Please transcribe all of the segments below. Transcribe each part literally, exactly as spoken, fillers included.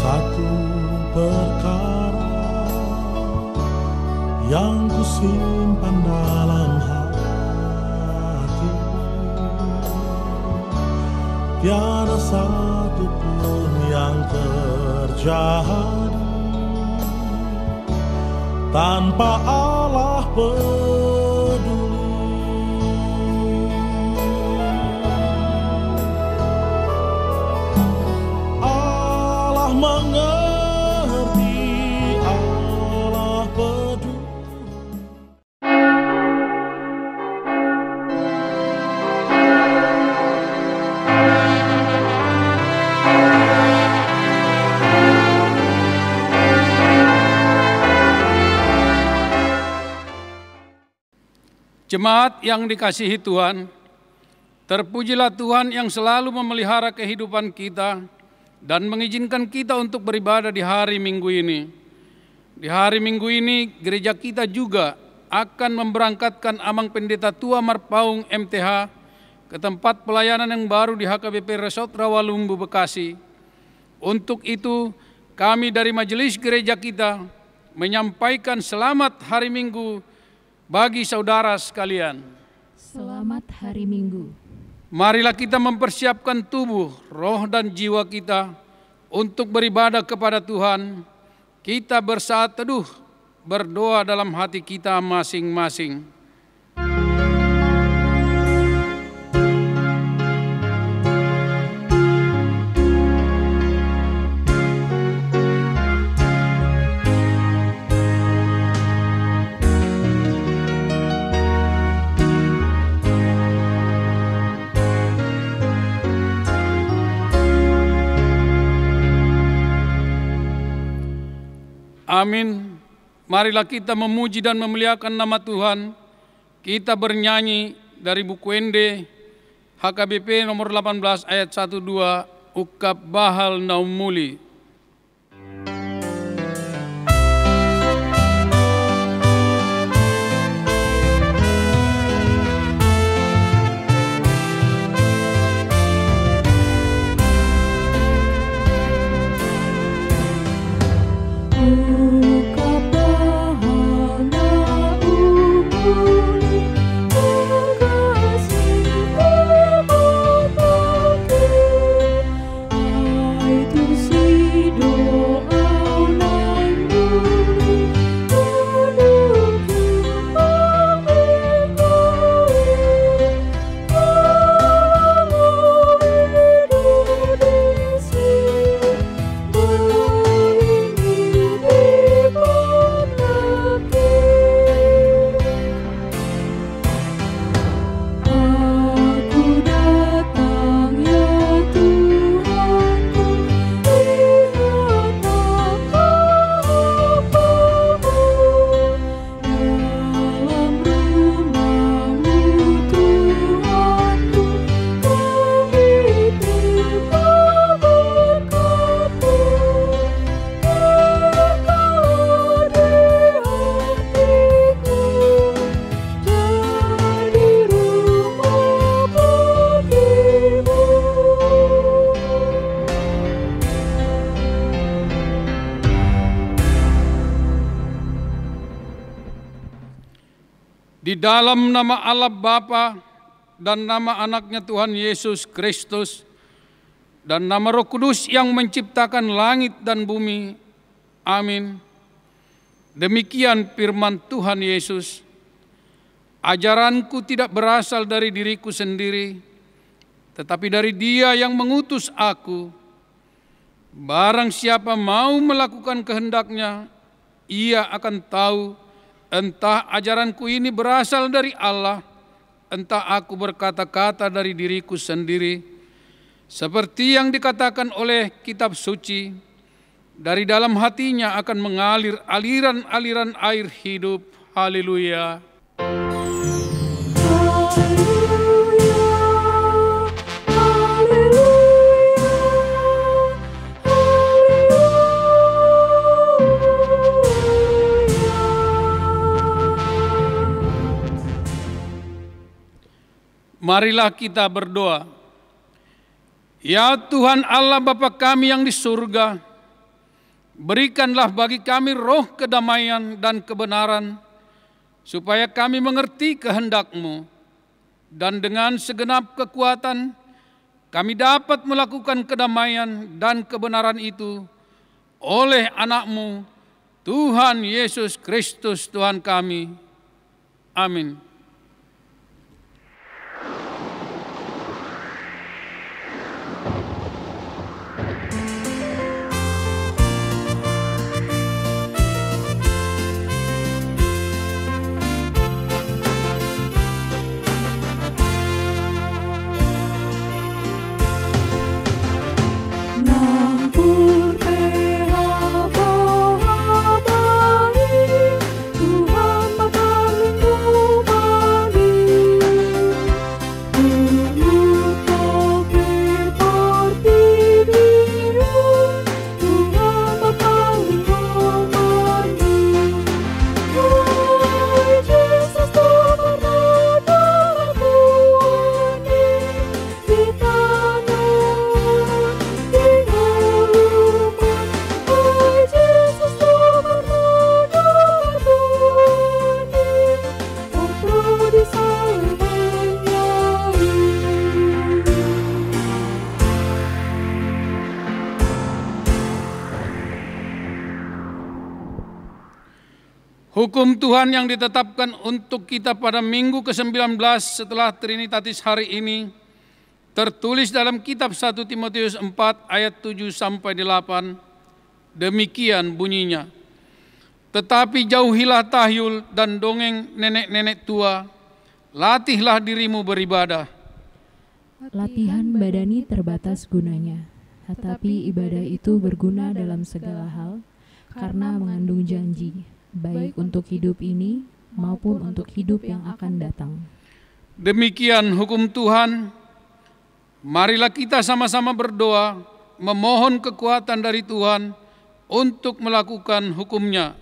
satu perkara yang kusimpan dalam hati, tiada satu pun yang terjadi tanpa Allah peduli. Allah mengerti, Allah peduli. Jemaat yang dikasihi Tuhan, terpujilah Tuhan yang selalu memelihara kehidupan kita dan mengizinkan kita untuk beribadah di hari Minggu ini. Di hari Minggu ini, gereja kita juga akan memberangkatkan Amang Pendeta Tua Marpaung M T H ke tempat pelayanan yang baru di H K B P Resort Rawalumbu, Bekasi. Untuk itu, kami dari majelis gereja kita menyampaikan selamat hari Minggu bagi saudara sekalian. Selamat hari Minggu. Marilah kita mempersiapkan tubuh, roh dan jiwa kita untuk beribadah kepada Tuhan. Kita bersaat teduh, berdoa dalam hati kita masing-masing. Amin. Marilah kita memuji dan memuliakan nama Tuhan. Kita bernyanyi dari buku N D H K B P nomor delapan belas ayat satu dua, Ukap Bahal Naumuli. Di dalam nama Allah Bapa dan nama anaknya Tuhan Yesus Kristus dan nama Roh Kudus yang menciptakan langit dan bumi. Amin. Demikian firman Tuhan Yesus. Ajaranku tidak berasal dari diriku sendiri, tetapi dari Dia yang mengutus aku. Barang siapa mau melakukan kehendaknya, ia akan tahu entah ajaranku ini berasal dari Allah, entah aku berkata-kata dari diriku sendiri. Seperti yang dikatakan oleh kitab suci, dari dalam hatinya akan mengalir aliran-aliran air hidup. Haleluya. Marilah kita berdoa. Ya Tuhan Allah Bapa kami yang di surga, Berikanlah bagi kami roh kedamaian dan kebenaran, supaya kami mengerti kehendak-Mu, dan dengan segenap kekuatan kami dapat melakukan kedamaian dan kebenaran itu oleh anak-Mu, Tuhan Yesus Kristus Tuhan kami. Amin. Hukum Tuhan yang ditetapkan untuk kita pada minggu ke sembilan belas setelah Trinitatis hari ini tertulis dalam kitab satu Timotius empat ayat tujuh sampai delapan. Demikian bunyinya. Tetapi jauhilah tahyul dan dongeng nenek-nenek tua, latihlah dirimu beribadah. Latihan badani terbatas gunanya, tetapi ibadah itu berguna dalam segala hal karena mengandung janji, baik untuk hidup ini maupun untuk hidup yang akan datang. Demikian hukum Tuhan. Marilah kita sama-sama berdoa, memohon kekuatan dari Tuhan untuk melakukan hukum-Nya.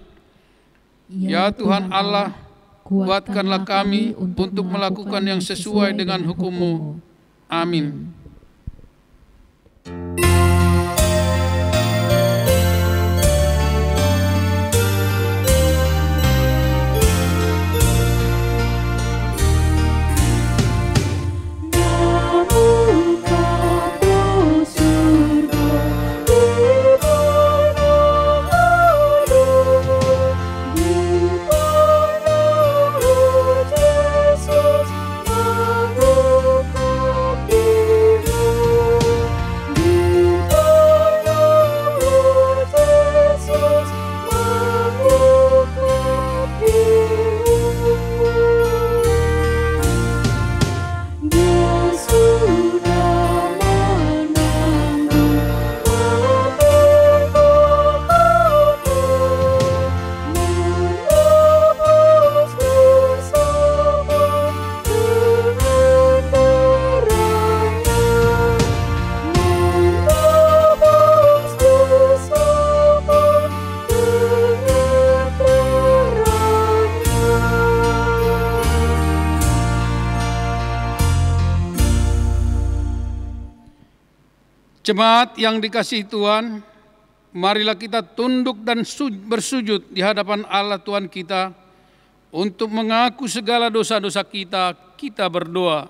Ya Tuhan Allah, kuatkanlah kami untuk melakukan yang sesuai dengan hukum-Mu. Amin. Jemaat yang dikasihi Tuhan, marilah kita tunduk dan bersujud di hadapan Allah Tuhan kita untuk mengaku segala dosa-dosa kita. Kita berdoa.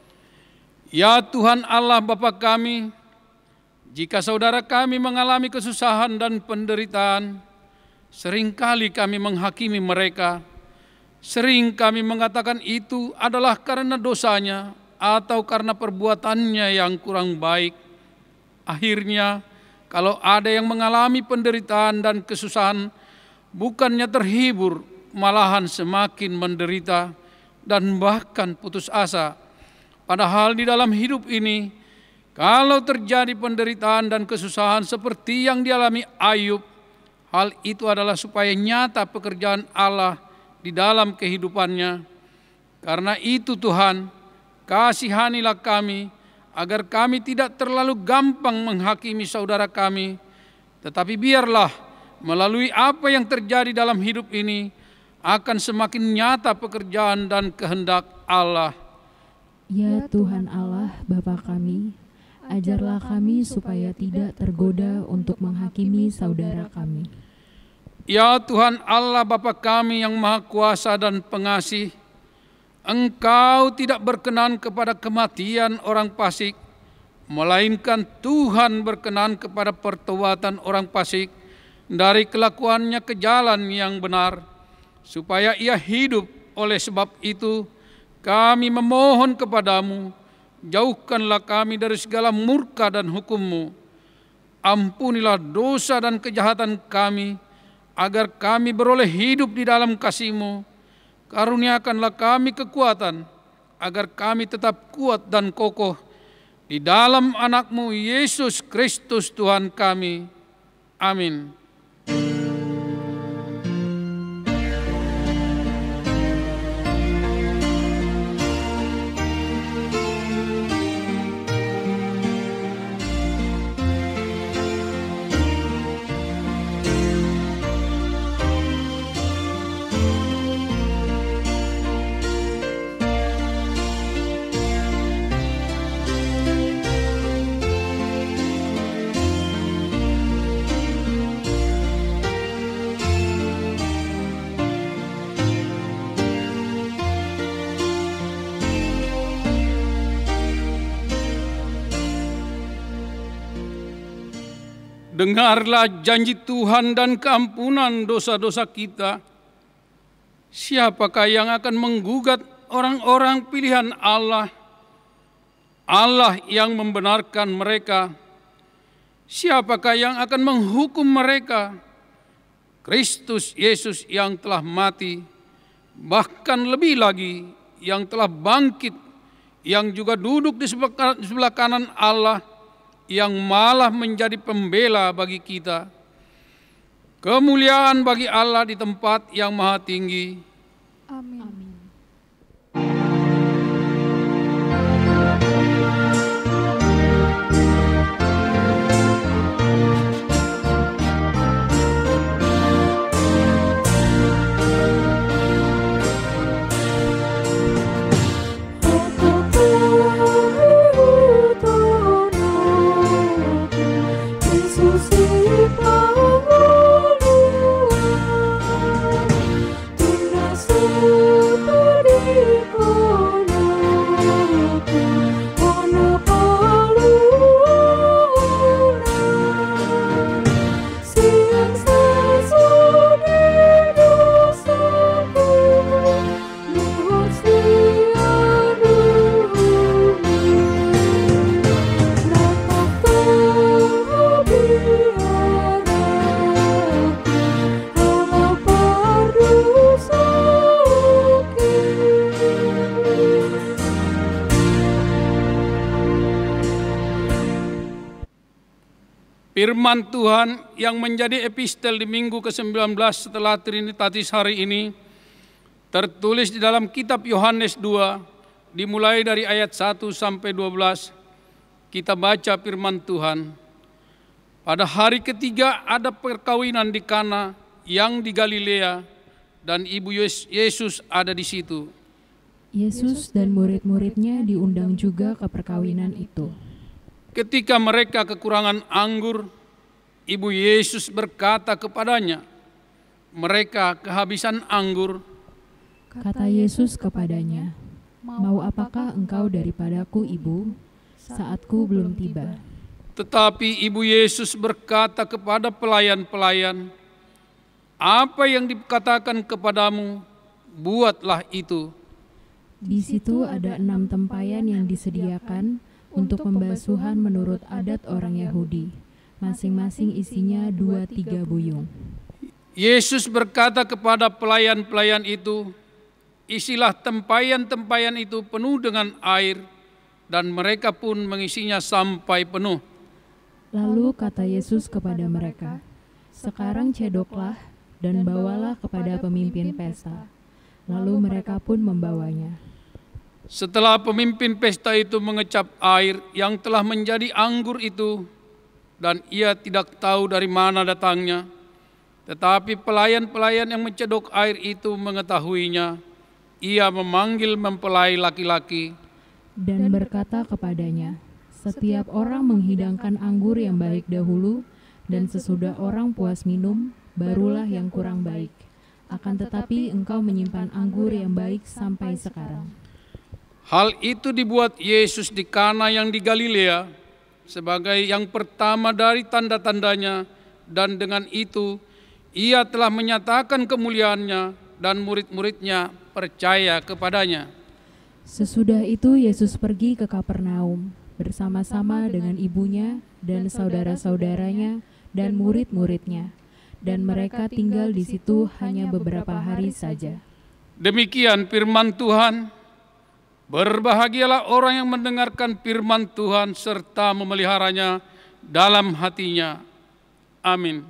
Ya Tuhan Allah Bapa kami, jika saudara kami mengalami kesusahan dan penderitaan, seringkali kami menghakimi mereka. Sering kami mengatakan itu adalah karena dosanya atau karena perbuatannya yang kurang baik. Akhirnya, kalau ada yang mengalami penderitaan dan kesusahan, bukannya terhibur, malahan semakin menderita dan bahkan putus asa. Padahal di dalam hidup ini, kalau terjadi penderitaan dan kesusahan seperti yang dialami Ayub, hal itu adalah supaya nyata pekerjaan Allah di dalam kehidupannya. Karena itu Tuhan, kasihanilah kami, agar kami tidak terlalu gampang menghakimi saudara kami, tetapi biarlah melalui apa yang terjadi dalam hidup ini akan semakin nyata pekerjaan dan kehendak Allah. Ya Tuhan Allah Bapa kami, Ajarlah kami supaya tidak tergoda untuk menghakimi saudara kami. Ya Tuhan Allah Bapa kami yang Maha Kuasa dan Pengasih, Engkau tidak berkenan kepada kematian orang fasik, melainkan Tuhan berkenan kepada pertobatan orang fasik dari kelakuannya ke jalan yang benar, supaya ia hidup. Oleh sebab itu, kami memohon kepadamu, jauhkanlah kami dari segala murka dan hukum-Mu. Ampunilah dosa dan kejahatan kami, agar kami beroleh hidup di dalam kasih-Mu. Karuniakanlah kami kekuatan, agar kami tetap kuat dan kokoh di dalam anak-Mu Yesus Kristus Tuhan kami. Amin. Dengarlah janji Tuhan dan keampunan dosa-dosa kita. Siapakah yang akan menggugat orang-orang pilihan Allah? Allah yang membenarkan mereka. Siapakah yang akan menghukum mereka? Kristus Yesus yang telah mati, bahkan lebih lagi yang telah bangkit, yang juga duduk di sebelah kanan Allah, yang malah menjadi pembela bagi kita. Kemuliaan bagi Allah di tempat yang maha tinggi. Amin. Amin. Firman Tuhan yang menjadi epistel di minggu ke sembilan belas setelah Trinitatis hari ini tertulis di dalam kitab Yohanes dua, dimulai dari ayat satu sampai dua belas. Kita baca firman Tuhan. Pada hari ketiga ada perkawinan di Kana yang di Galilea, dan ibu Yesus ada di situ. Yesus dan murid-muridnya diundang juga ke perkawinan itu. Ketika mereka kekurangan anggur, ibu Yesus berkata kepadanya, "Mereka kehabisan anggur." Kata Yesus kepadanya, "Mau apakah engkau daripadaku, Ibu? Saatku belum tiba." Tetapi ibu Yesus berkata kepada pelayan-pelayan, "Apa yang dikatakan kepadamu, buatlah itu." Di situ ada enam tempayan yang disediakan untuk pembasuhan menurut adat orang Yahudi. Masing-masing isinya dua tiga buyung. Yesus berkata kepada pelayan-pelayan itu, "Isilah tempayan-tempayan itu penuh dengan air," dan mereka pun mengisinya sampai penuh. Lalu kata Yesus kepada mereka, "Sekarang cedoklah dan bawalah kepada pemimpin pesta." Lalu mereka pun membawanya. Setelah pemimpin pesta itu mengecap air yang telah menjadi anggur itu, dan ia tidak tahu dari mana datangnya, tetapi pelayan-pelayan yang mencedok air itu mengetahuinya, ia memanggil mempelai laki-laki dan berkata kepadanya, Setiap orang menghidangkan anggur yang baik dahulu, dan sesudah orang puas minum, barulah yang kurang baik. Akan tetapi engkau menyimpan anggur yang baik sampai sekarang. Hal itu dibuat Yesus di Kana yang di Galilea sebagai yang pertama dari tanda-tandanya, dan dengan itu ia telah menyatakan kemuliaannya dan murid-muridnya percaya kepadanya. Sesudah itu Yesus pergi ke Kapernaum bersama-sama dengan ibunya dan saudara-saudaranya dan murid-muridnya, dan mereka tinggal di situ hanya beberapa hari saja. Demikian firman Tuhan. Berbahagialah orang yang mendengarkan firman Tuhan serta memeliharanya dalam hatinya. Amin.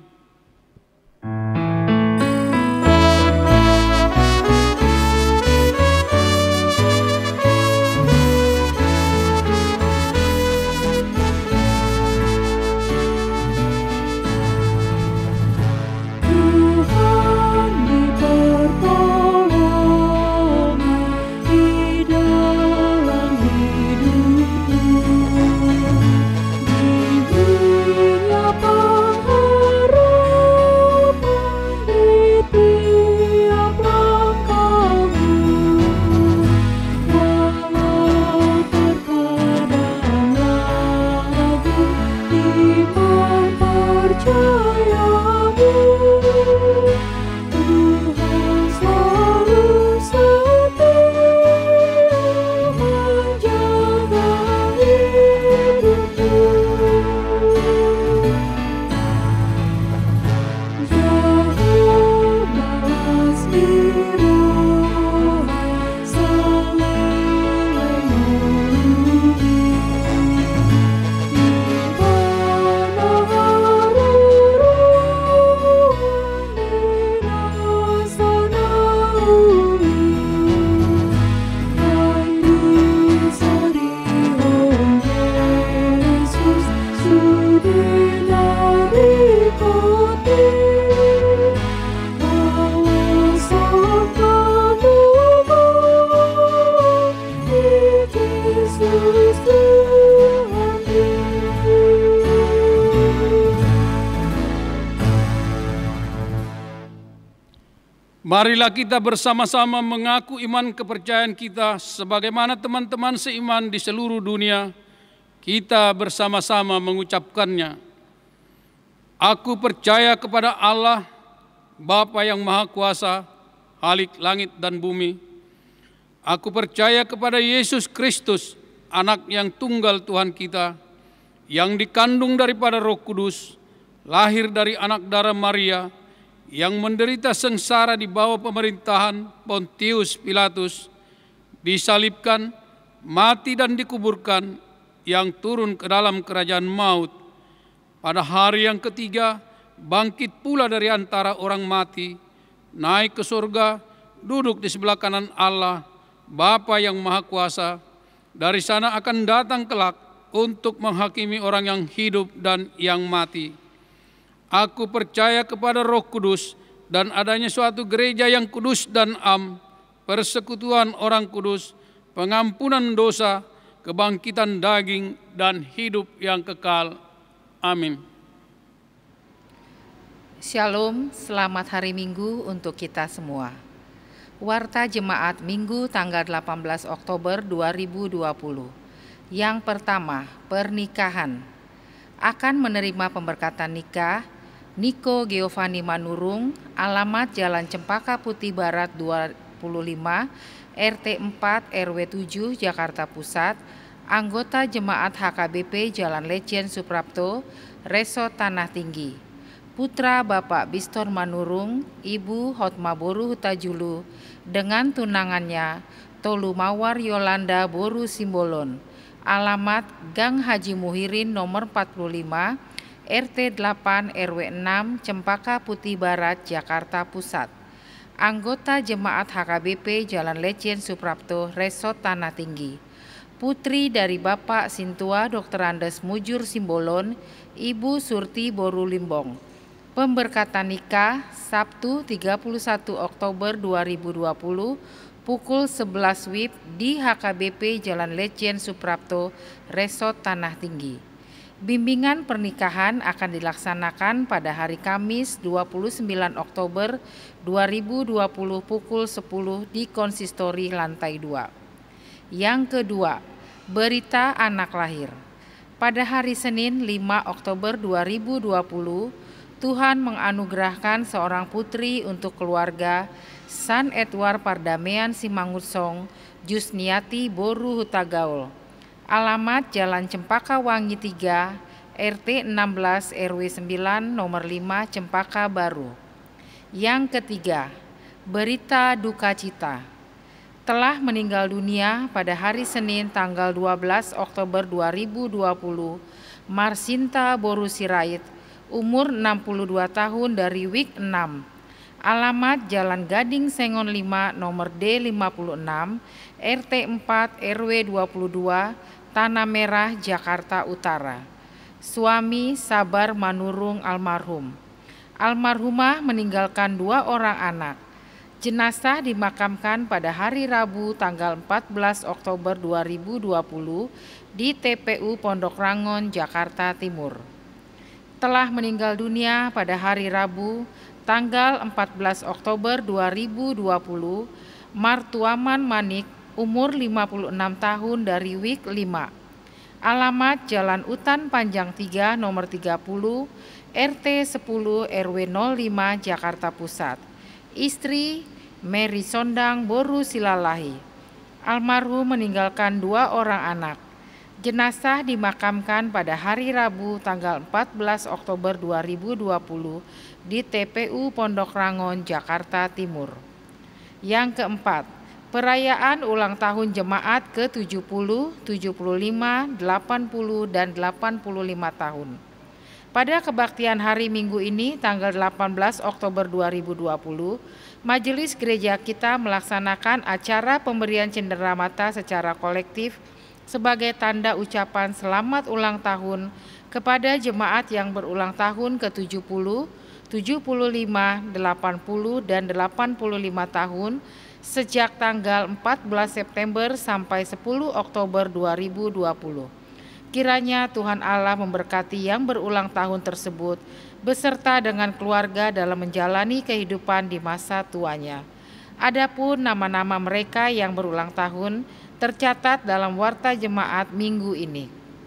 Marilah kita bersama-sama mengaku iman kepercayaan kita sebagaimana teman-teman seiman di seluruh dunia. Kita bersama-sama mengucapkannya. Aku percaya kepada Allah, Bapa yang Maha Kuasa, Khalik langit dan bumi. Aku percaya kepada Yesus Kristus, Anak yang tunggal Tuhan kita, yang dikandung daripada Roh Kudus, lahir dari anak darah Maria, yang menderita sengsara di bawah pemerintahan Pontius Pilatus, disalibkan, mati dan dikuburkan, yang turun ke dalam kerajaan maut. Pada hari yang ketiga, bangkit pula dari antara orang mati, naik ke surga, duduk di sebelah kanan Allah, Bapa yang Maha Kuasa. Dari sana akan datang kelak untuk menghakimi orang yang hidup dan yang mati. Aku percaya kepada Roh Kudus dan adanya suatu gereja yang kudus dan am, persekutuan orang kudus, pengampunan dosa, kebangkitan daging, dan hidup yang kekal. Amin. Shalom, selamat hari Minggu untuk kita semua. Warta Jemaat Minggu tanggal delapan belas Oktober dua ribu dua puluh. Yang pertama, pernikahan. Akan menerima pemberkatan nikah Niko Giovanni Manurung, alamat Jalan Cempaka Putih Barat dua puluh lima, R T empat R W tujuh, Jakarta Pusat, anggota Jemaat H K B P Jalan Lejen Suprapto, Resort Tanah Tinggi. Putra Bapak Bistor Manurung, Ibu Hotma Boru Hutajulu, dengan tunangannya Tolu Mawar Yolanda Boru Simbolon, alamat Gang Haji Muhirin nomor empat puluh lima, R T delapan R W enam, Cempaka Putih Barat, Jakarta Pusat. Anggota Jemaat H K B P Jalan Lejen Suprapto, Resort Tanah Tinggi. Putri dari Bapak Sintua Dokter Andes Mujur Simbolon, Ibu Surti Boru Limbong. Pemberkatan nikah Sabtu tiga puluh satu Oktober dua ribu dua puluh, pukul sebelas W I B di H K B P Jalan Letjen Suprapto, Resort Tanah Tinggi. Bimbingan pernikahan akan dilaksanakan pada hari Kamis dua puluh sembilan Oktober dua ribu dua puluh pukul sepuluh di konsistori lantai dua. Yang kedua, berita anak lahir. Pada hari Senin lima Oktober dua ribu dua puluh, Tuhan menganugerahkan seorang putri untuk keluarga San Edward Pardamean Simangutsong, Jusniati Boru Hutagaul. Alamat Jalan Cempaka Wangi tiga, R T enam belas R W sembilan nomor lima Cempaka Baru. Yang ketiga, berita duka cita. Telah meninggal dunia pada hari Senin tanggal dua belas Oktober dua ribu dua puluh, Marsinta Boru Sirait, umur enam puluh dua tahun dari W I K enam. Alamat Jalan Gading Sengon lima nomor D lima puluh enam, R T empat R W dua puluh dua, Tanah Merah, Jakarta Utara. Suami Sabar Manurung almarhum. Almarhumah meninggalkan dua orang anak. Jenazah dimakamkan pada hari Rabu tanggal empat belas Oktober dua ribu dua puluh di T P U Pondok Rangon, Jakarta Timur. Telah meninggal dunia pada hari Rabu tanggal empat belas Oktober dua ribu dua puluh, Martuaman Manik, umur lima puluh enam tahun dari W I K lima. Alamat Jalan Utan Panjang tiga nomor tiga puluh, R T sepuluh R W nol lima Jakarta Pusat. Istri Mary Sondang Boru Silalahi. Almarhum meninggalkan dua orang anak. Jenazah dimakamkan pada hari Rabu tanggal empat belas Oktober dua ribu dua puluh di T P U Pondok Rangon, Jakarta Timur. Yang keempat, perayaan ulang tahun jemaat ke tujuh puluh, tujuh puluh lima, delapan puluh, dan delapan puluh lima tahun. Pada kebaktian hari Minggu ini tanggal delapan belas Oktober dua ribu dua puluh, Majelis Gereja kita melaksanakan acara pemberian cenderamata secara kolektif sebagai tanda ucapan selamat ulang tahun kepada jemaat yang berulang tahun ke tujuh puluh, tujuh puluh lima, delapan puluh, dan delapan puluh lima tahun sejak tanggal empat belas September sampai sepuluh Oktober dua ribu dua puluh. Kiranya Tuhan Allah memberkati yang berulang tahun tersebut beserta dengan keluarga dalam menjalani kehidupan di masa tuanya. Adapun nama-nama mereka yang berulang tahun tercatat dalam Warta Jemaat minggu ini.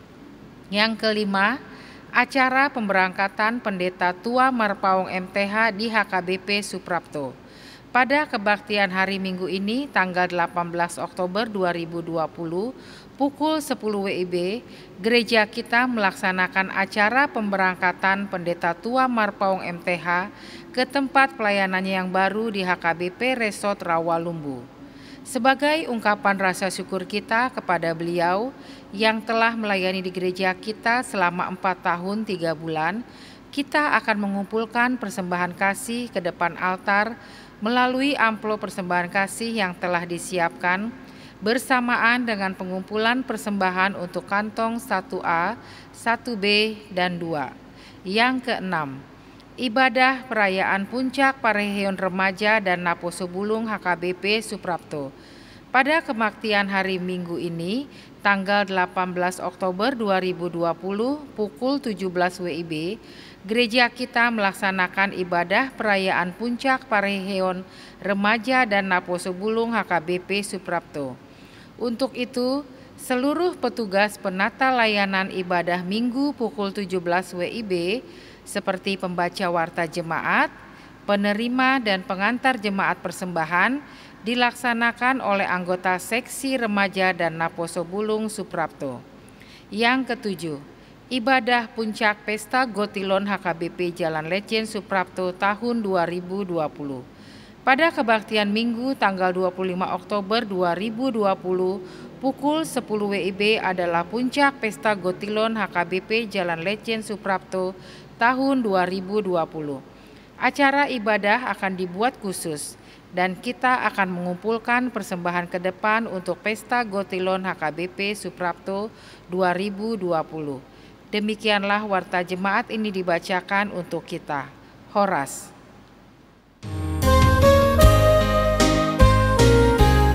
Yang kelima, acara pemberangkatan Pendeta Tua Marpaung M T H di H K B P Suprapto. Pada kebaktian hari Minggu ini tanggal delapan belas Oktober dua ribu dua puluh pukul sepuluh W I B, gereja kita melaksanakan acara pemberangkatan Pendeta Tua Marpaung M T H ke tempat pelayanannya yang baru di H K B P Resort Rawalumbu. Sebagai ungkapan rasa syukur kita kepada beliau yang telah melayani di gereja kita selama empat tahun tiga bulan, kita akan mengumpulkan persembahan kasih ke depan altar melalui amplop persembahan kasih yang telah disiapkan bersamaan dengan pengumpulan persembahan untuk kantong satu A, satu B, dan dua. Yang keenam, ibadah perayaan puncak Pareheon Remaja dan Naposo Bulung H K B P Suprapto. Pada kebaktian hari Minggu ini, tanggal delapan belas Oktober dua ribu dua puluh pukul tujuh belas W I B, gereja kita melaksanakan ibadah perayaan puncak Pareheon Remaja dan Naposo Bulung H K B P Suprapto. Untuk itu, seluruh petugas penata layanan ibadah Minggu pukul tujuh belas W I B seperti pembaca warta jemaat, penerima dan pengantar jemaat persembahan dilaksanakan oleh anggota seksi remaja dan Naposo Bulung Suprapto. Yang ketujuh, ibadah puncak pesta Gotilon H K B P Jalan Letjen Suprapto tahun dua ribu dua puluh. Pada kebaktian Minggu tanggal dua puluh lima Oktober dua ribu dua puluh pukul sepuluh W I B adalah puncak pesta Gotilon H K B P Jalan Letjen Suprapto tahun dua ribu dua puluh. Acara ibadah akan dibuat khusus dan kita akan mengumpulkan persembahan ke depan untuk pesta Gotilon H K B P Suprapto dua ribu dua puluh. Demikianlah warta jemaat ini dibacakan untuk kita. Horas.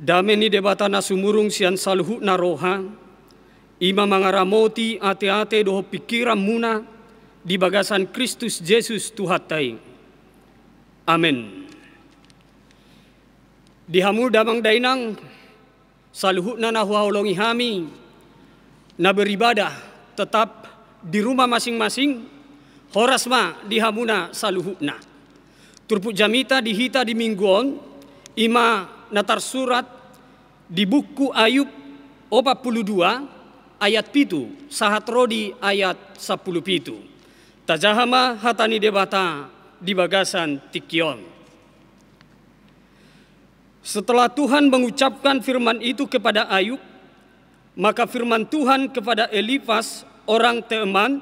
Dameni debatana sumurung sian saluhu naroha, ima mangaramoti ate-ate doho pikiran muna di bagasan Kristus Yesus Tuhatai. Amin. Dihamu damang dainang saluhu na nahuaulongi hami na beribadah tetap di rumah masing-masing, horasma dihamuna saluhuna. Turpuk jamita dihita di mingguon, ima natar surat di buku Ayub empat puluh dua ayat pitu, sahat rodi ayat sepuluh pitu. Tajahama hatani debata di bagasan tikion. Setelah Tuhan mengucapkan firman itu kepada Ayub, maka firman Tuhan kepada Elifas orang Teman,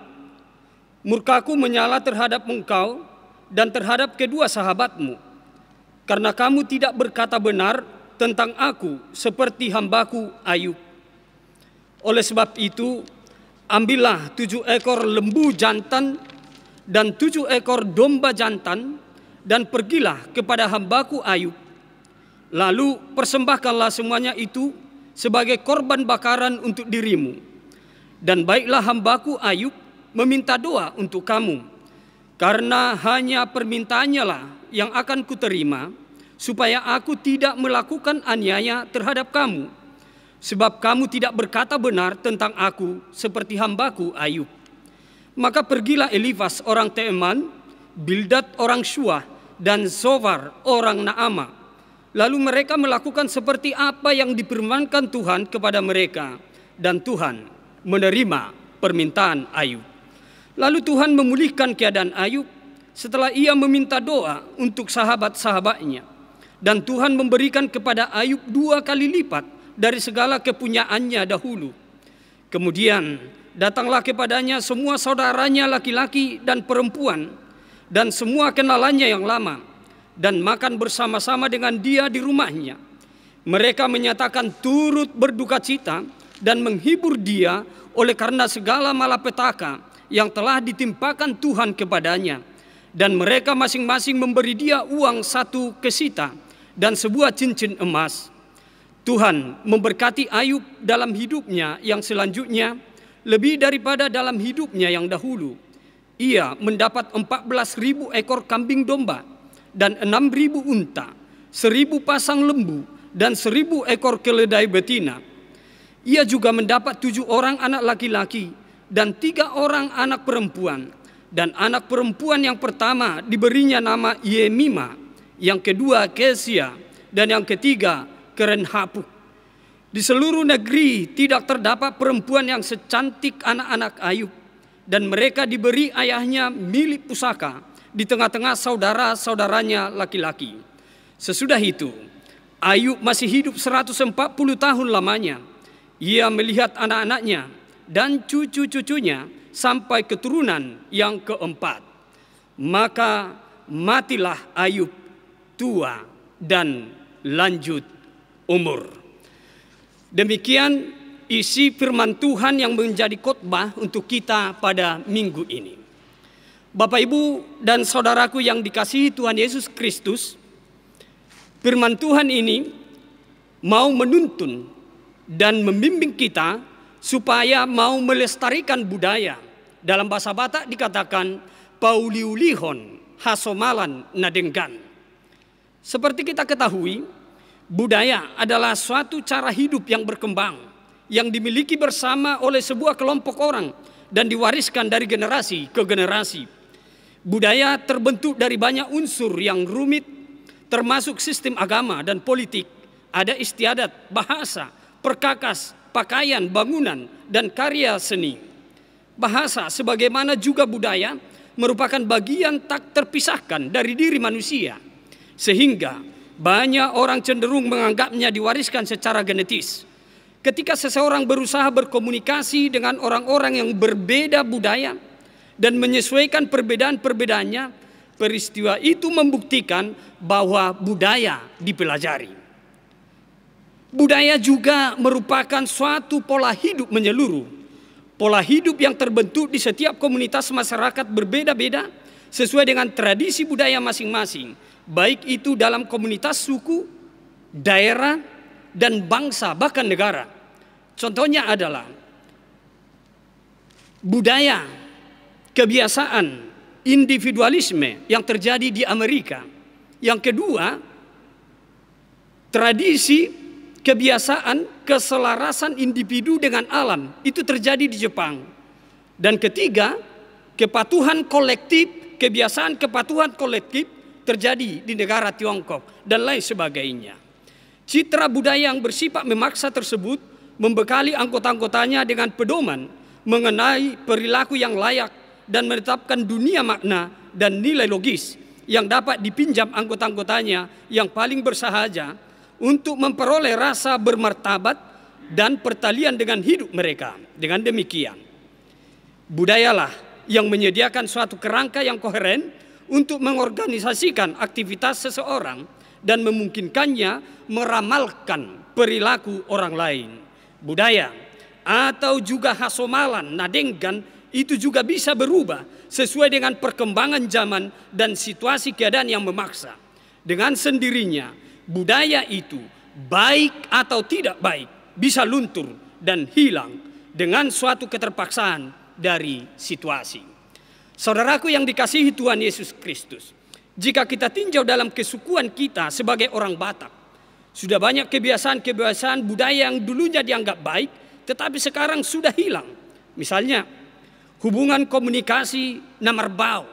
murkaku menyala terhadap engkau dan terhadap kedua sahabatmu, karena kamu tidak berkata benar tentang aku seperti hambaku Ayub. Oleh sebab itu, ambillah tujuh ekor lembu jantan dan tujuh ekor domba jantan dan pergilah kepada hambaku Ayub. Lalu persembahkanlah semuanya itu sebagai korban bakaran untuk dirimu. Dan baiklah hambaku Ayub meminta doa untuk kamu, karena hanya permintaannya lah yang akan kuterima, supaya aku tidak melakukan aniaya terhadap kamu, sebab kamu tidak berkata benar tentang aku seperti hambaku Ayub. Maka pergilah Elifas orang Teman, Bildad orang Syuah, dan Zophar orang Naama. Lalu mereka melakukan seperti apa yang difirmankan Tuhan kepada mereka, dan Tuhan menerima permintaan Ayub. Lalu Tuhan memulihkan keadaan Ayub setelah ia meminta doa untuk sahabat-sahabatnya. Dan Tuhan memberikan kepada Ayub dua kali lipat dari segala kepunyaannya dahulu. Kemudian datanglah kepadanya semua saudaranya laki-laki dan perempuan, dan semua kenalannya yang lama, dan makan bersama-sama dengan dia di rumahnya. Mereka menyatakan turut berduka cita dan menghibur dia oleh karena segala malapetaka yang telah ditimpakan Tuhan kepadanya. Dan mereka masing-masing memberi dia uang satu kesita dan sebuah cincin emas. Tuhan memberkati Ayub dalam hidupnya yang selanjutnya lebih daripada dalam hidupnya yang dahulu. Ia mendapat empat belas ribu ekor kambing domba dan enam ribu unta, seribu pasang lembu, dan seribu ekor keledai betina. Ia juga mendapat tujuh orang anak laki-laki dan tiga orang anak perempuan. Dan anak perempuan yang pertama diberinya nama Yemima, yang kedua Kesia, dan yang ketiga Kerenhapuk. Di seluruh negeri tidak terdapat perempuan yang secantik anak-anak Ayub, dan mereka diberi ayahnya milik pusaka di tengah-tengah saudara-saudaranya laki-laki. Sesudah itu, Ayub masih hidup seratus empat puluh tahun lamanya. Ia melihat anak-anaknya dan cucu-cucunya sampai keturunan yang keempat. Maka matilah Ayub tua dan lanjut umur. Demikian isi firman Tuhan yang menjadi khotbah untuk kita pada minggu ini. Bapak, Ibu, dan saudaraku yang dikasihi Tuhan Yesus Kristus, firman Tuhan ini mau menuntun dan membimbing kita supaya mau melestarikan budaya. Dalam bahasa Batak dikatakan pauliulihon hasomalan nadenggan. Seperti kita ketahui, budaya adalah suatu cara hidup yang berkembang, yang dimiliki bersama oleh sebuah kelompok orang dan diwariskan dari generasi ke generasi. Budaya terbentuk dari banyak unsur yang rumit, termasuk sistem agama dan politik. Ada istiadat, bahasa, perkakas, pakaian, bangunan, dan karya seni. Bahasa sebagaimana juga budaya merupakan bagian tak terpisahkan dari diri manusia, sehingga banyak orang cenderung menganggapnya diwariskan secara genetis. Ketika seseorang berusaha berkomunikasi dengan orang-orang yang berbeda budaya dan menyesuaikan perbedaan-perbedaannya, peristiwa itu membuktikan bahwa budaya dipelajari. Budaya juga merupakan suatu pola hidup menyeluruh. Pola hidup yang terbentuk di setiap komunitas masyarakat berbeda-beda sesuai dengan tradisi budaya masing-masing, baik itu dalam komunitas suku, daerah, dan bangsa bahkan negara. Contohnya adalah budaya, kebiasaan individualisme yang terjadi di Amerika. Yang kedua, tradisi, kebiasaan, keselarasan individu dengan alam itu terjadi di Jepang. Dan ketiga, kepatuhan kolektif, kebiasaan kepatuhan kolektif terjadi di negara Tiongkok dan lain sebagainya. Citra budaya yang bersifat memaksa tersebut membekali anggota-anggotanya dengan pedoman mengenai perilaku yang layak dan menetapkan dunia makna dan nilai logis yang dapat dipinjam anggota-anggotanya yang paling bersahaja untuk memperoleh rasa bermartabat dan pertalian dengan hidup mereka. Dengan demikian, budayalah yang menyediakan suatu kerangka yang koheren untuk mengorganisasikan aktivitas seseorang dan memungkinkannya meramalkan perilaku orang lain. Budaya atau juga hasomalan, nadenggan itu juga bisa berubah sesuai dengan perkembangan zaman dan situasi keadaan yang memaksa. Dengan sendirinya, budaya itu baik atau tidak baik bisa luntur dan hilang dengan suatu keterpaksaan dari situasi. Saudaraku yang dikasihi Tuhan Yesus Kristus, jika kita tinjau dalam kesukuan kita sebagai orang Batak, sudah banyak kebiasaan-kebiasaan budaya yang dulunya dianggap baik, tetapi sekarang sudah hilang. Misalnya, hubungan komunikasi namarbau,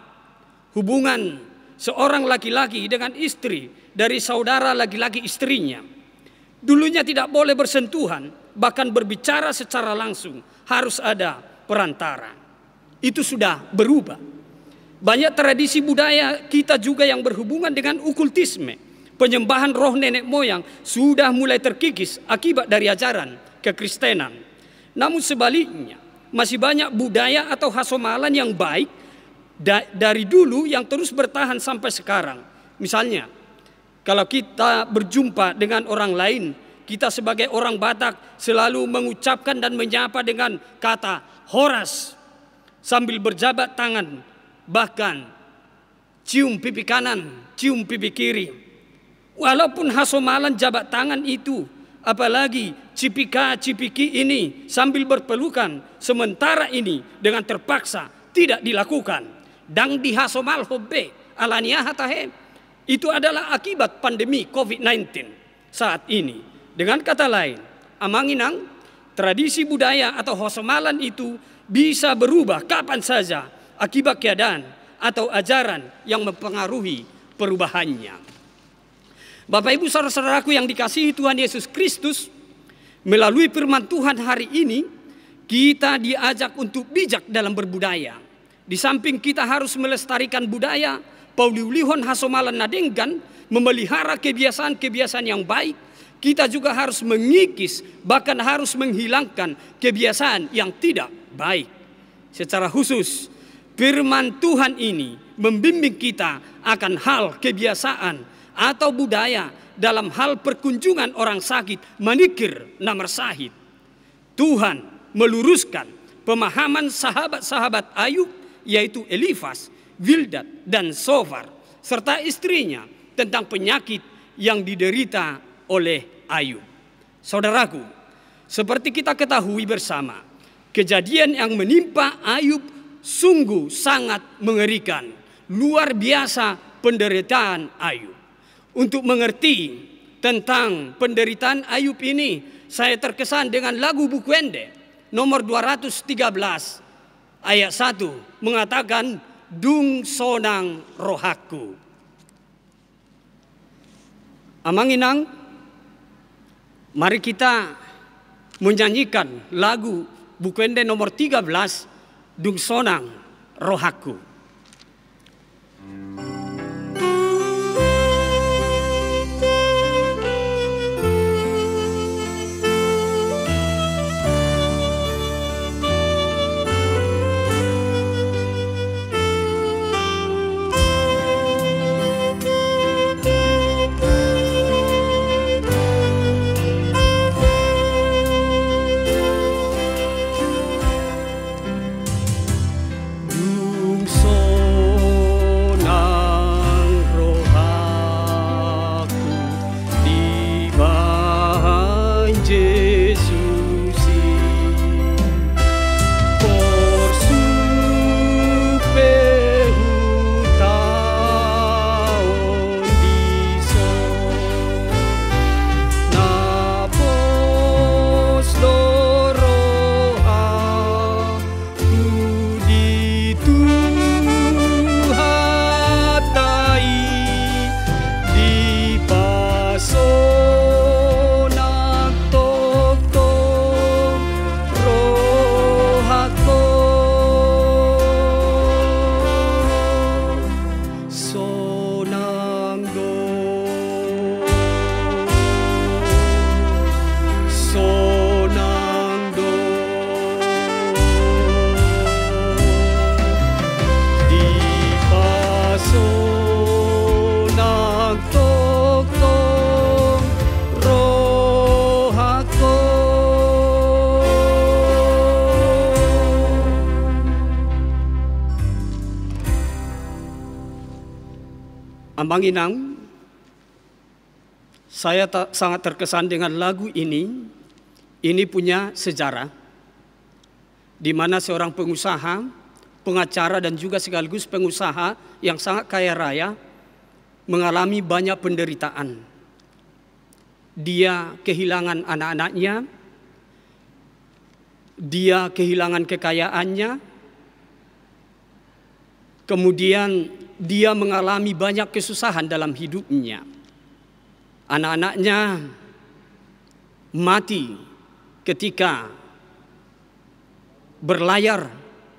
hubungan seorang laki-laki dengan istri dari saudara laki-laki istrinya. Dulunya tidak boleh bersentuhan, bahkan berbicara secara langsung, harus ada perantara. Itu sudah berubah. Banyak tradisi budaya kita juga yang berhubungan dengan okultisme, penyembahan roh nenek moyang sudah mulai terkikis akibat dari ajaran kekristenan. Namun sebaliknya, masih banyak budaya atau hasomalan yang baik da dari dulu yang terus bertahan sampai sekarang. Misalnya, kalau kita berjumpa dengan orang lain, kita sebagai orang Batak selalu mengucapkan dan menyapa dengan kata horas sambil berjabat tangan, bahkan cium pipi kanan, cium pipi kiri. Walaupun hasomalan jabat tangan itu, apalagi cipika-cipiki ini sambil berpelukan, sementara ini dengan terpaksa tidak dilakukan. Dang dihasomal hobbe alania hatahe. Itu adalah akibat pandemi covid sembilan belas saat ini. Dengan kata lain, amanginang, tradisi budaya atau hasomalan itu bisa berubah kapan saja akibat keadaan atau ajaran yang mempengaruhi perubahannya. Bapak Ibu saudara-saudaraku yang dikasihi Tuhan Yesus Kristus, melalui firman Tuhan hari ini kita diajak untuk bijak dalam berbudaya. Di samping kita harus melestarikan budaya, Pauliulihon hasomalan nadenggan, memelihara kebiasaan-kebiasaan yang baik, kita juga harus mengikis, bahkan harus menghilangkan kebiasaan yang tidak baik. Secara khusus, firman Tuhan ini membimbing kita akan hal kebiasaan atau budaya dalam hal perkunjungan orang sakit, manikir namar sahid. Tuhan meluruskan pemahaman sahabat-sahabat Ayub, yaitu Elifas, Bildad, dan Sofar, serta istrinya tentang penyakit yang diderita oleh Ayub. Saudaraku, seperti kita ketahui bersama, kejadian yang menimpa Ayub sungguh sangat mengerikan. Luar biasa penderitaan Ayub. Untuk mengerti tentang penderitaan Ayub ini, saya terkesan dengan lagu Bukwende nomor dua ratus tiga belas ayat satu mengatakan, dung sonang rohaku. Amanginang, mari kita menyanyikan lagu Bukwende nomor tiga belas, dung sonang rohaku. Dung Ambang Inang, saya tak, sangat terkesan dengan lagu ini. Ini punya sejarah, di mana seorang pengusaha, pengacara dan juga sekaligus pengusaha yang sangat kaya raya mengalami banyak penderitaan. Dia kehilangan anak-anaknya, dia kehilangan kekayaannya, kemudian dia mengalami banyak kesusahan dalam hidupnya. Anak-anaknya mati ketika berlayar,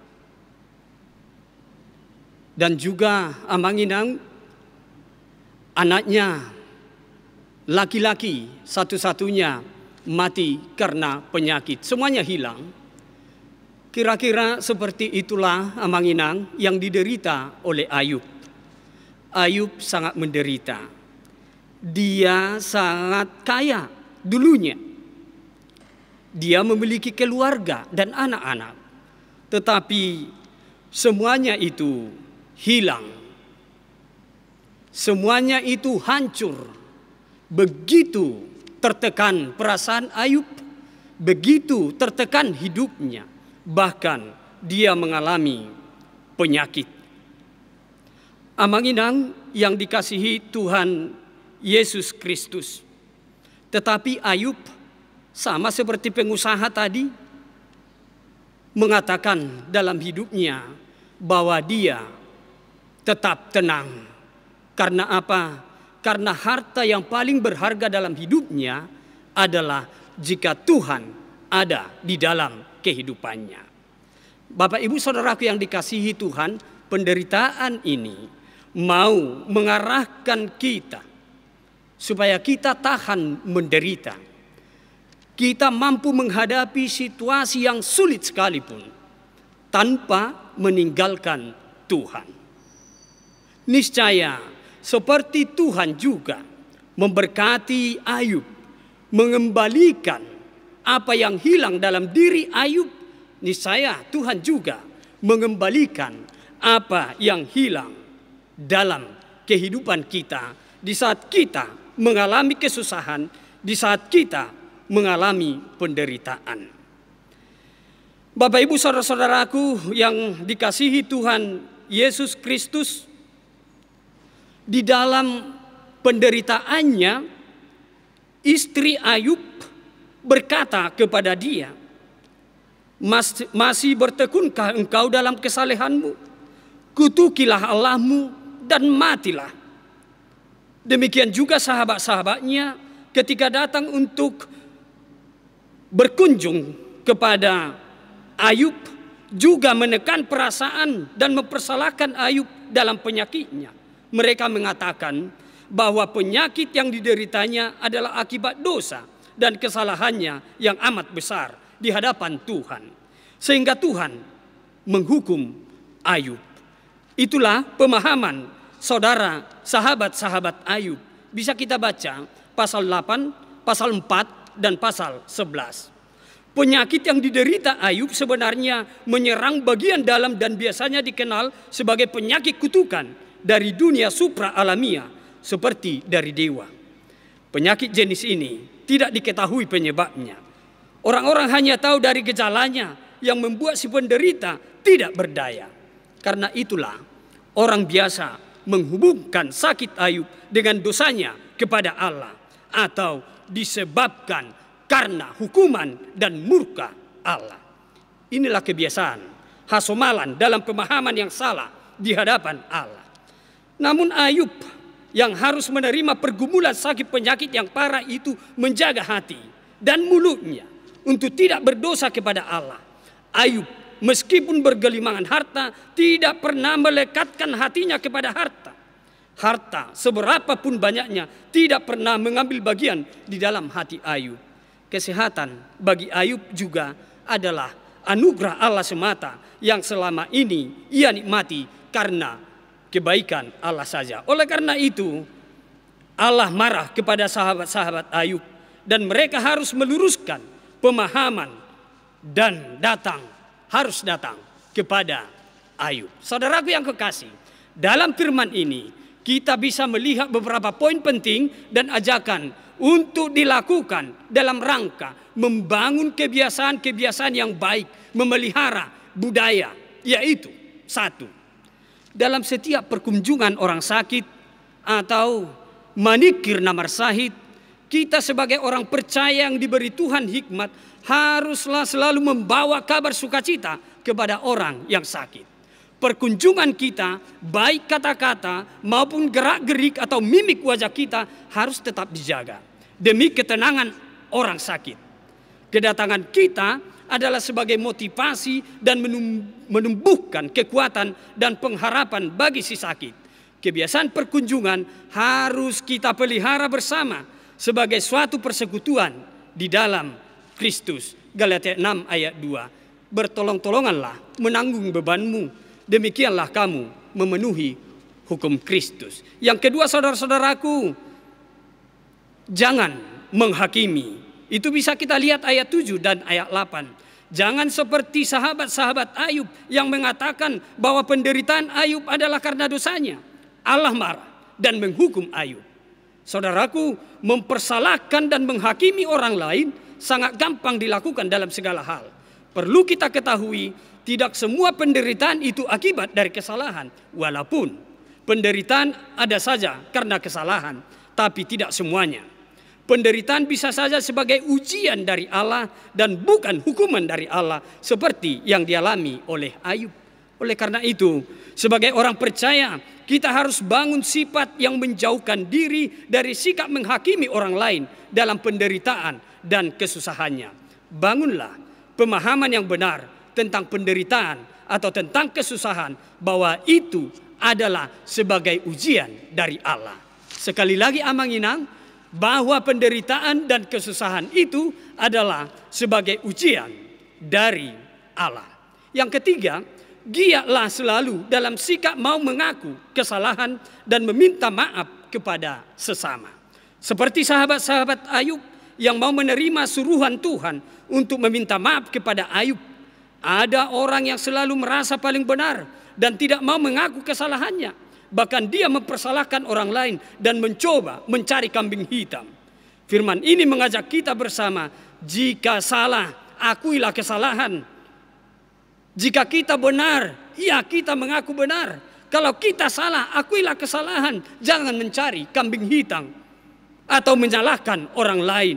dan juga Ambang Inang, anaknya laki-laki satu-satunya mati karena penyakit. Semuanya hilang. Kira-kira seperti itulah Ambang Inang yang diderita oleh Ayub. Ayub sangat menderita. Dia sangat kaya dulunya. Dia memiliki keluarga dan anak-anak. Tetapi semuanya itu hilang. Semuanya itu hancur. Begitu tertekan perasaan Ayub, begitu tertekan hidupnya. Bahkan dia mengalami penyakit. Ambang Inang yang dikasihi Tuhan Yesus Kristus. Tetapi Ayub sama seperti pengusaha tadi mengatakan dalam hidupnya bahwa dia tetap tenang. Karena apa? Karena harta yang paling berharga dalam hidupnya adalah jika Tuhan ada di dalam kehidupannya. Bapak Ibu Saudaraku yang dikasihi Tuhan, penderitaan ini mau mengarahkan kita supaya kita tahan menderita. Kita mampu menghadapi situasi yang sulit sekalipun tanpa meninggalkan Tuhan. Niscaya seperti Tuhan juga memberkati Ayub, mengembalikan apa yang hilang dalam diri Ayub, niscaya Tuhan juga mengembalikan apa yang hilang dalam kehidupan kita di saat kita mengalami kesusahan, di saat kita mengalami penderitaan. Bapak Ibu saudara-saudaraku yang dikasihi Tuhan Yesus Kristus, di dalam penderitaannya istri Ayub berkata kepada dia, Mas, masih bertekunkah engkau dalam kesalehanmu? Kutukilah Allahmu dan matilah. Demikian juga sahabat-sahabatnya ketika datang untuk berkunjung kepada Ayub juga menekan perasaan dan mempersalahkan Ayub dalam penyakitnya. Mereka mengatakan bahwa penyakit yang dideritanya adalah akibat dosa dan kesalahannya yang amat besar di hadapan Tuhan. Sehingga Tuhan menghukum Ayub. Itulah pemahaman saudara, sahabat-sahabat Ayub. Bisa kita baca pasal delapan, pasal empat, dan pasal sebelas. Penyakit yang diderita Ayub sebenarnya menyerang bagian dalam dan biasanya dikenal sebagai penyakit kutukan dari dunia supra alamiah seperti dari dewa. Penyakit jenis ini tidak diketahui penyebabnya. Orang-orang hanya tahu dari gejalanya yang membuat si penderita tidak berdaya. Karena itulah orang biasa menghubungkan sakit Ayub dengan dosanya kepada Allah atau disebabkan karena hukuman dan murka Allah. Inilah kebiasaan hasomalan dalam pemahaman yang salah di hadapan Allah. Namun Ayub yang harus menerima pergumulan sakit penyakit yang parah itu menjaga hati dan mulutnya untuk tidak berdosa kepada Allah. Ayub meskipun bergelimangan harta tidak pernah melekatkan hatinya kepada harta. Harta seberapapun banyaknya tidak pernah mengambil bagian di dalam hati Ayub. Kesehatan bagi Ayub juga adalah anugerah Allah semata yang selama ini ia nikmati karena kebaikan Allah saja. Oleh karena itu Allah marah kepada sahabat-sahabat Ayub dan mereka harus meluruskan pemahaman dan datang harus datang kepada Ayub. Saudaraku yang kekasih, dalam firman ini kita bisa melihat beberapa poin penting dan ajakan untuk dilakukan dalam rangka membangun kebiasaan-kebiasaan yang baik, memelihara budaya, yaitu satu, dalam setiap perkunjungan orang sakit atau manikir namar sahid, kita sebagai orang percaya yang diberi Tuhan hikmat haruslah selalu membawa kabar sukacita kepada orang yang sakit. Perkunjungan kita, baik kata-kata maupun gerak-gerik atau mimik wajah kita harus tetap dijaga demi ketenangan orang sakit. Kedatangan kita adalah sebagai motivasi dan menumbuhkan kekuatan dan pengharapan bagi si sakit. Kebiasaan perkunjungan harus kita pelihara bersama sebagai suatu persekutuan di dalam Kristus. Galatia enam ayat dua. Bertolong-tolonganlah menanggung bebanmu, demikianlah kamu memenuhi hukum Kristus. Yang kedua, saudara-saudaraku, jangan menghakimi. Itu bisa kita lihat ayat tujuh dan ayat delapan. Jangan seperti sahabat-sahabat Ayub yang mengatakan bahwa penderitaan Ayub adalah karena dosanya. Allah marah dan menghukum Ayub. Saudaraku, mempersalahkan dan menghakimi orang lain sangat gampang dilakukan dalam segala hal. Perlu kita ketahui, tidak semua penderitaan itu akibat dari kesalahan. Walaupun penderitaan ada saja karena kesalahan, tapi tidak semuanya. Penderitaan bisa saja sebagai ujian dari Allah dan bukan hukuman dari Allah seperti yang dialami oleh Ayub. Oleh karena itu, sebagai orang percaya, kita harus bangun sifat yang menjauhkan diri dari sikap menghakimi orang lain dalam penderitaan dan kesusahannya. Bangunlah pemahaman yang benar tentang penderitaan atau tentang kesusahan, bahwa itu adalah sebagai ujian dari Allah. Sekali lagi Amang Inang, bahwa penderitaan dan kesusahan itu adalah sebagai ujian dari Allah. Yang ketiga, giatlah selalu dalam sikap mau mengaku kesalahan dan meminta maaf kepada sesama. Seperti sahabat-sahabat Ayub yang mau menerima suruhan Tuhan untuk meminta maaf kepada Ayub. Ada orang yang selalu merasa paling benar dan tidak mau mengaku kesalahannya. Bahkan dia mempersalahkan orang lain dan mencoba mencari kambing hitam. Firman ini mengajak kita bersama, jika salah, akuilah kesalahan. Jika kita benar, ya kita mengaku benar. Kalau kita salah, akuilah kesalahan. Jangan mencari kambing hitam atau menyalahkan orang lain.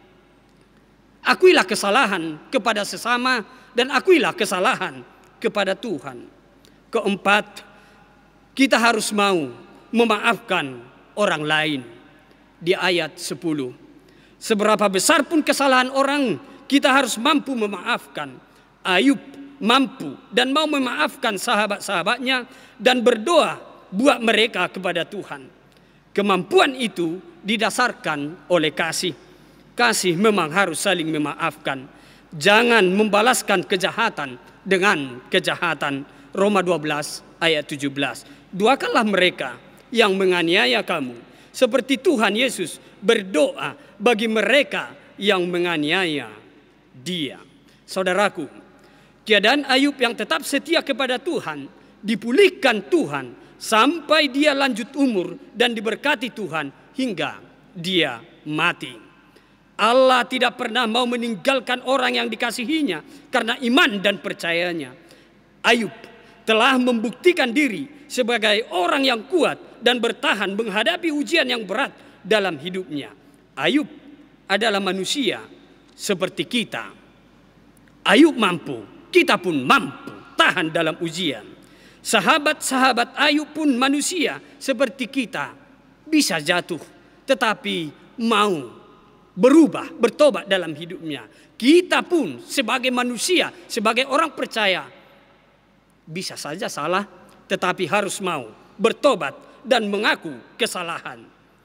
Akuilah kesalahan kepada sesama dan akuilah kesalahan kepada Tuhan. Keempat, kita harus mau memaafkan orang lain. Di ayat sepuluh. Seberapa besar pun kesalahan orang, kita harus mampu memaafkan. Ayub mampu dan mau memaafkan sahabat-sahabatnya dan berdoa buat mereka kepada Tuhan. Kemampuan itu didasarkan oleh kasih. Kasih memang harus saling memaafkan. Jangan membalaskan kejahatan dengan kejahatan. Roma dua belas ayat tujuh belas. Doakanlah mereka yang menganiaya kamu, seperti Tuhan Yesus berdoa bagi mereka yang menganiaya dia. Saudaraku, keadaan Ayub yang tetap setia kepada Tuhan dipulihkan Tuhan sampai dia lanjut umur dan diberkati Tuhan hingga dia mati. Allah tidak pernah mau meninggalkan orang yang dikasihinya karena iman dan percayanya. Ayub telah membuktikan diri sebagai orang yang kuat dan bertahan menghadapi ujian yang berat dalam hidupnya. Ayub adalah manusia seperti kita. Ayub mampu, kita pun mampu tahan dalam ujian. Sahabat-sahabat Ayub pun manusia seperti kita, bisa jatuh tetapi mau berubah, bertobat dalam hidupnya. Kita pun sebagai manusia, sebagai orang percaya, bisa saja salah, tetapi harus mau bertobat dan mengaku kesalahan.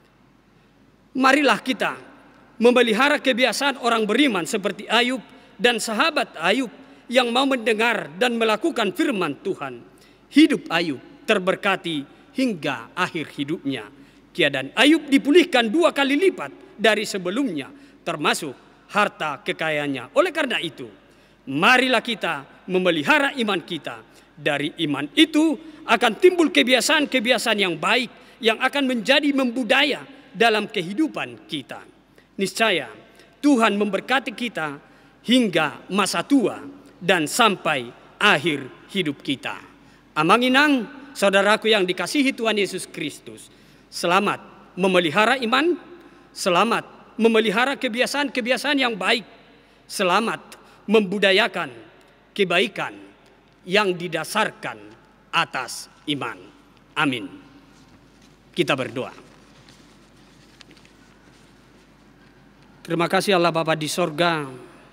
Marilah kita memelihara kebiasaan orang beriman seperti Ayub dan sahabat Ayub yang mau mendengar dan melakukan firman Tuhan. Hidup Ayub terberkati hingga akhir hidupnya. Keadaan Ayub dipulihkan dua kali lipat dari sebelumnya, termasuk harta kekayaannya. Oleh karena itu, marilah kita memelihara iman kita. Dari iman itu akan timbul kebiasaan-kebiasaan yang baik yang akan menjadi membudaya dalam kehidupan kita. Niscaya Tuhan memberkati kita hingga masa tua dan sampai akhir hidup kita. Amanginang, saudaraku yang dikasihi Tuhan Yesus Kristus, selamat memelihara iman, selamat memelihara kebiasaan-kebiasaan yang baik, selamat membudayakan kebaikan yang didasarkan atas iman. Amin. Kita berdoa. Terima kasih Allah Bapa di sorga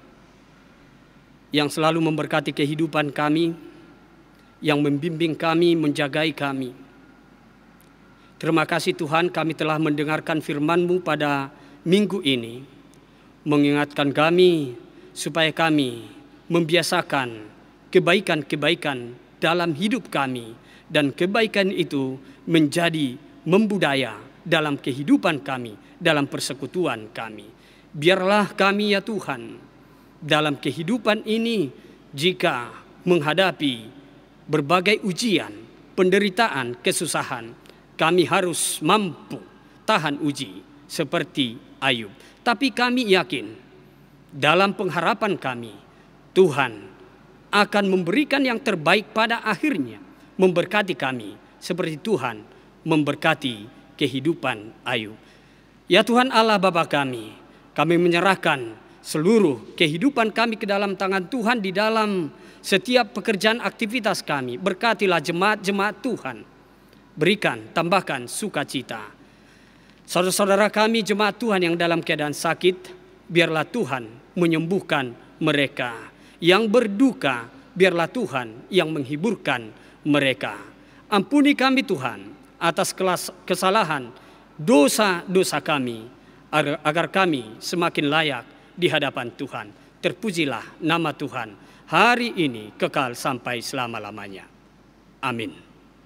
yang selalu memberkati kehidupan kami, yang membimbing kami, menjagai kami. Terima kasih Tuhan, kami telah mendengarkan firman-Mu pada minggu ini, mengingatkan kami supaya kami membiasakan kebaikan-kebaikan dalam hidup kami, dan kebaikan itu menjadi membudaya dalam kehidupan kami, dalam persekutuan kami. Biarlah kami ya Tuhan, dalam kehidupan ini jika menghadapi berbagai ujian, penderitaan, kesusahan, kami harus mampu tahan uji seperti Ayub. Tapi kami yakin dalam pengharapan kami, Tuhan akan memberikan yang terbaik pada akhirnya, memberkati kami seperti Tuhan memberkati kehidupan Ayub. Ya Tuhan Allah Bapa kami, kami menyerahkan seluruh kehidupan kami ke dalam tangan Tuhan di dalam setiap pekerjaan aktivitas kami. Berkatilah jemaat-jemaat Tuhan. Berikan, tambahkan sukacita. Saudara-saudara kami jemaat Tuhan yang dalam keadaan sakit, biarlah Tuhan menyembuhkan mereka. Yang berduka, biarlah Tuhan yang menghiburkan mereka. Ampuni kami Tuhan atas kesalahan, dosa-dosa kami, agar kami semakin layak di hadapan Tuhan. Terpujilah nama Tuhan hari ini kekal sampai selama-lamanya. Amin.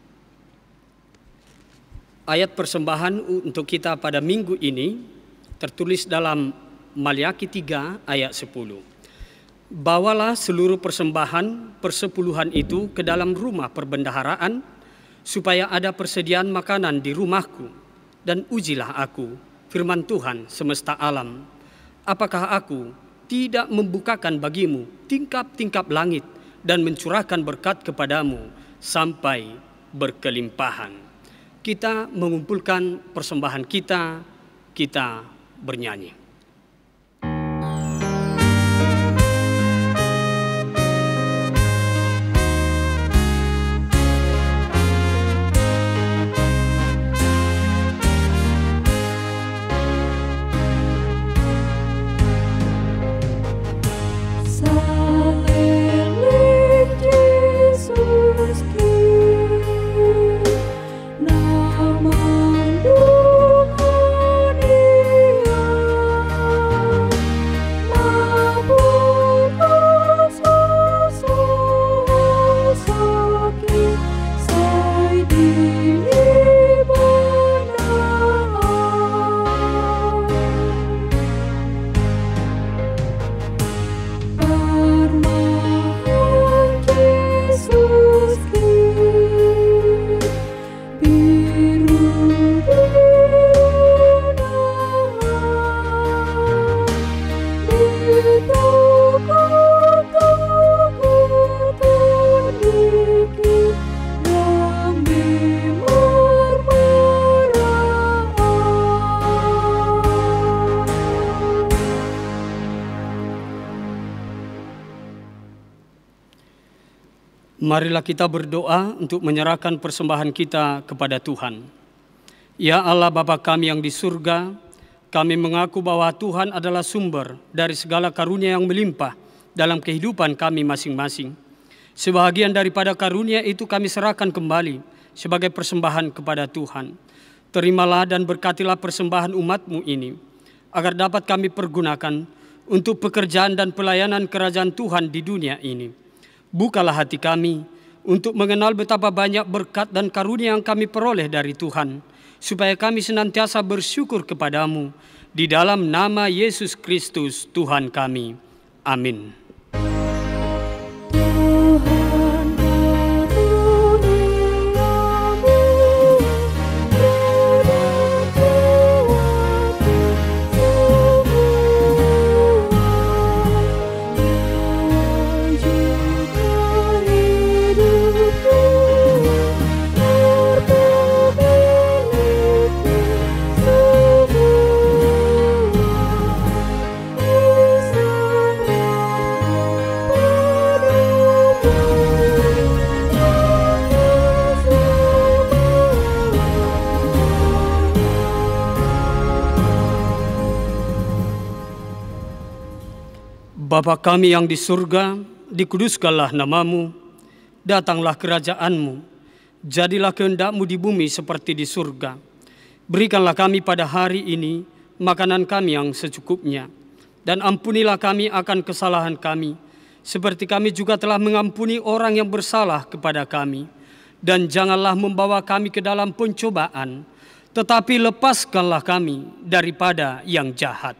Ayat persembahan untuk kita pada minggu ini tertulis dalam Maliaki tiga ayat sepuluh. Bawalah seluruh persembahan persepuluhan itu ke dalam rumah perbendaharaan, supaya ada persediaan makanan di rumahku, dan ujilah aku, firman Tuhan semesta alam. Apakah aku tidak membukakan bagimu tingkap-tingkap langit dan mencurahkan berkat kepadamu sampai berkelimpahan. Kita mengumpulkan persembahan kita, kita bernyanyi. Marilah kita berdoa untuk menyerahkan persembahan kita kepada Tuhan. Ya Allah Bapa kami yang di surga, kami mengaku bahwa Tuhan adalah sumber dari segala karunia yang melimpah dalam kehidupan kami masing-masing. Sebahagian daripada karunia itu kami serahkan kembali sebagai persembahan kepada Tuhan. Terimalah dan berkatilah persembahan umat-Mu ini, agar dapat kami pergunakan untuk pekerjaan dan pelayanan kerajaan Tuhan di dunia ini. Bukalah hati kami untuk mengenal betapa banyak berkat dan karunia yang kami peroleh dari Tuhan, supaya kami senantiasa bersyukur kepadamu di dalam nama Yesus Kristus Tuhan kami. Amin. Tuhan karuniamu Bapa kami yang di surga, dikuduskanlah namamu, datanglah kerajaanmu, jadilah kehendak-mu di bumi seperti di surga. Berikanlah kami pada hari ini makanan kami yang secukupnya, dan ampunilah kami akan kesalahan kami, seperti kami juga telah mengampuni orang yang bersalah kepada kami. Dan janganlah membawa kami ke dalam pencobaan, tetapi lepaskanlah kami daripada yang jahat.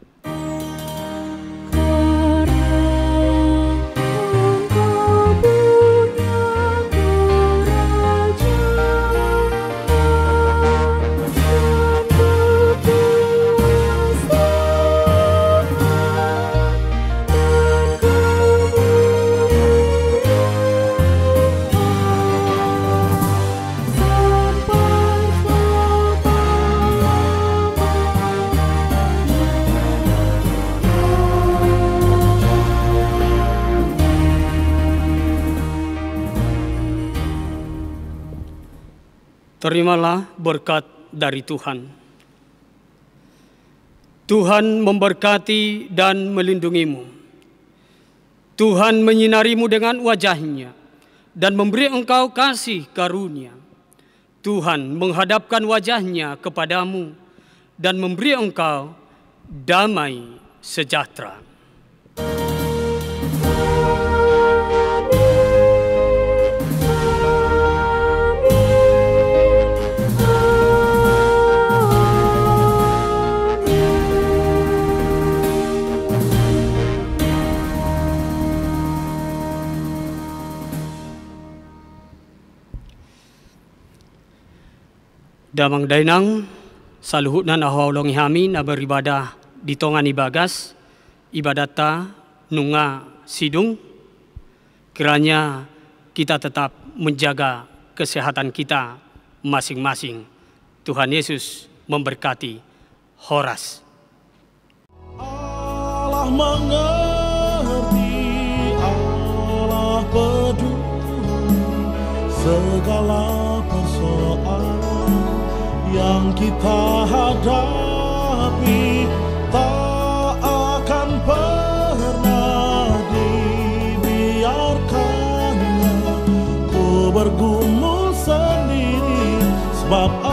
Terimalah berkat dari Tuhan. Tuhan memberkati dan melindungimu. Tuhan menyinarimu dengan wajah-Nya dan memberi engkau kasih karunia. Tuhan menghadapkan wajah-Nya kepadamu dan memberi engkau damai sejahtera. Damang dainang saluhutna nahawlongi hami na beribadah di tongan ibagas ibadata nunga sidung, kiranya kita tetap menjaga kesehatan kita masing-masing. Tuhan Yesus memberkati. Horas. Allah mengerti, Allah peduli segala persoalan yang kita hadapi, tak akan pernah dibiarkannya ku bergumul sendiri, sebab